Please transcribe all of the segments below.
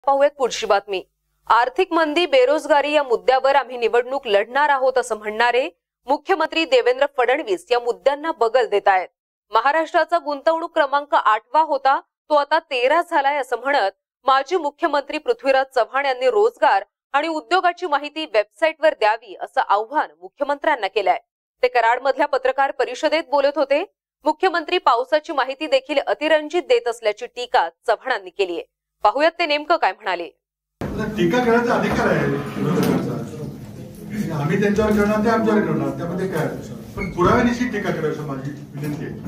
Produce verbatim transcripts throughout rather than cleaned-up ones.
पाहूयात पुढची बातमी। आर्थिक मंदी बेरोजगारी या मुद्द्यावर आम्ही निवडणूक लढणार आहोत असं म्हणणारे मुख्यमंत्री देवेंद्र फडणवीस या मुद्द्यांना बगल देत आहेत। महाराष्ट्राचा गुंतवणूक क्रमांक आठवा होता तो आता तेरा झालाय असं म्हणत माजी मुख्यमंत्री पृथ्वीराज चव्हाण यांनी रोजगार आणि उद्योगाची माहिती वेबसाईटवर द्यावी असं आव्हान मुख्यमंत्र्यांना केलंय। ते कराडमधल्या पत्रकार परिषदेत बोलत होते। मुख्यमंत्री पावसाची माहिती देखील अतिरंजित देत असल्याची टीका चव्हाणांनी केली आहे। पाहूयात ते नेमकं काय म्हणाले। टीका करण्याचा अधिकार आहे आम्ही त्यांच्यावर करणार ते आमच्यावर करणार त्यामध्ये काय पण पुराव्यानिशी टीका करायची माझी विनंती आहे।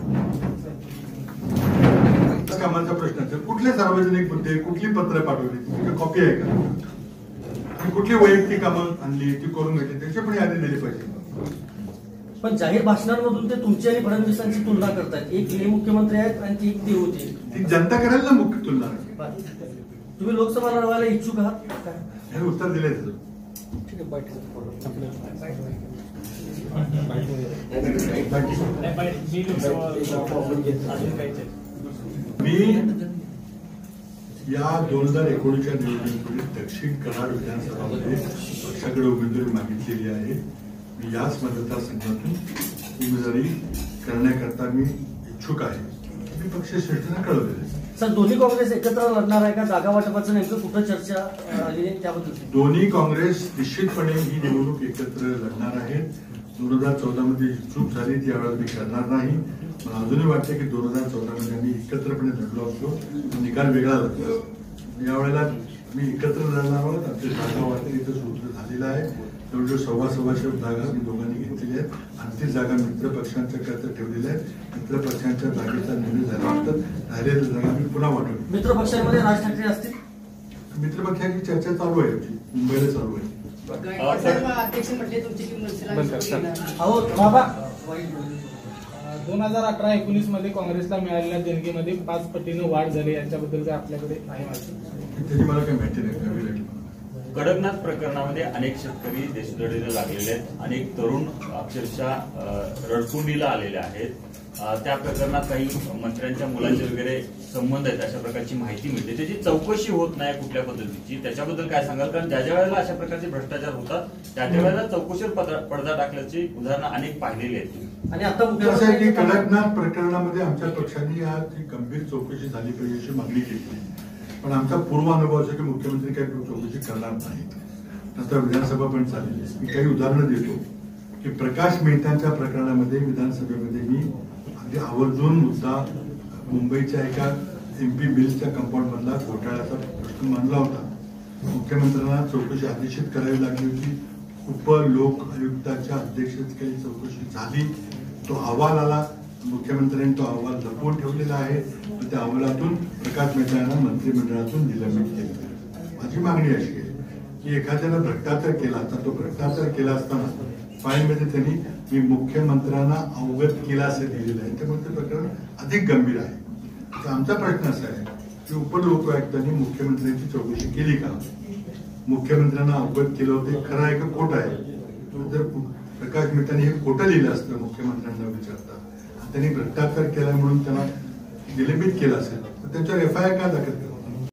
कामाचा प्रश्न असेल कुठले सार्वजनिक मुद्दे कुठली पत्र पाठवली कॉपी आहे का आणि कुठली वैयक्तिक कामं आणली ती करून घेतली त्याची पण यादी दिली पाहिजे। पण जाहीर भाषणांमधून ते तुमची आणि फडणवीसांची तुलना करतात। एक हे मुख्यमंत्री आहेत आणि ती एक ते होते ती जनता करेल ना मुख्य तुलना। तुम्ही लोकसभा लढवायला इच्छुक आहात हे उत्तर दिले ठीक आहे मी या दोन हजार एकोणीसच्या निवडणुकीपूर्वी दक्षिण कराड विधानसभामध्ये पक्षाकडे उमेदवारी मागितलेली आहे। मी याच मतदारसंघातून उमेदवारी करण्याकरता मी इच्छुक आहे मी पक्षश्रेष्ठींना कळवलेले। सर दोन्ही काँग्रेस एकत्र लढणार आहे का जागा वाटपाचं नेमकं कुठं चर्चा आली आहे त्याबद्दल? दोन्ही काँग्रेस निश्चितपणे ही निवडणूक एकत्र लढणार आहेत। दोन हजार चौदा मध्ये चूक झाली त्यावेळेला मी करणार नाही। मला अजूनही वाटते की दोन हजार चौदा मध्ये आम्ही एकत्रपणे लढलो असतो निकाल वेगळा लागला। यावेळेला मी एकत्र लढणार आहोत। आमची जागा वाटते सूत्र झालेलं आहे। जवळजवळ सव्वा सव्वाशे जागा मी दोघांनी घेतलेल्या आहेत आणि ती जागा मित्र पक्षांच्या करता ठेवलेल्या आहेत। मित्र पक्षांच्या जागेचा निर्णय झाल्यानंतर राहिलेल्या जागा मी पुन्हा वाटवली। मित्र पक्षांमध्ये राज ठाकरे असतील? मित्र पक्षांची चर्चा चालू आहे मुंबईला चालू आहे। दोन हजार अठरा एकोणीस मध्ये काँग्रेसला मिळालेल्या देणगीमध्ये पाच पटीनं वाढ झाली याच्याबद्दल आपल्याकडे आहे माहिती? त्याची मला काही माहिती नाही। कडकनाथ प्रकरणामध्ये अनेक शेतकरी देशदडीला लागलेले आहेत। अनेक तरुण अक्षरशः रडकुंडीला आलेले आहेत। त्या प्रकरणात काही मंत्र्यांच्या मुलांचे वगैरे संबंध आहेत अशा प्रकारची माहिती मिळते। त्याची चौकशी होत नाही कुठल्या पद्धतीची त्याच्याबद्दल काय सांगाल? कारण ज्या ज्या वेळेला अशा प्रकारचे भ्रष्टाचार होतात त्या त्या वेळेला चौकशीवर पडदा टाकल्याची उदाहरणं अनेक पाहिलेली आहेत। आणि आता कसं आहे की कडकनाथ प्रकरणामध्ये आमच्या पक्षाने याची गंभीर चौकशी झाली पाहिजे अशी मागणी केली पण आमचा पूर्व अनुभव असा की मुख्यमंत्री काही चौकशी करणार नाहीत। नंतर विधानसभा पण चालली मी काही उदाहरणं देतो की प्रकाश मेहतांच्या प्रकरणामध्ये विधानसभेमध्ये मी अगदी आवर्जून मुद्दा मुंबईच्या एका एमपी बिलच्या कंपाऊंड मधला घोटाळ्याचा प्रश्न मांडला होता। मुख्यमंत्र्यांना चौकशी आदेशित करावी लागली होती। उप लोक आयुक्ताच्या अध्यक्षतेखाली चौकशी झाली। तो अहवाल आला मुख्यमंत्र्यांनी तो अहवाल लपवून ठेवलेला आहे। त्या अहवालातून प्रकाश मेहता यांना मंत्रिमंडळातून निलंबित केलं। माझी मागणी अशी आहे की एखाद्यानं भ्रष्टाचार केला तर तो भ्रष्टाचार केला असताना फाईलमध्ये त्यांनी मी मुख्यमंत्र्यांना अवगत केला असं दिलेलं आहे त्यामुळे ते प्रकरण अधिक गंभीर आहे। तर आमचा प्रश्न असा आहे की उपलोकायुक्तांनी मुख्यमंत्र्यांची चौकशी केली का? मुख्यमंत्र्यांना अवगत केलं होतं खरं आहे का खोटं आहे? जर प्रकाश मेहतांनी हे खोटं लिहिलं असतं मुख्यमंत्र्यांना विचारता त्यांनी भ्रष्टाचार केला म्हणून त्यांना निलंबित केलं असेल तर त्याच्यावर एफ आय आर का दाखल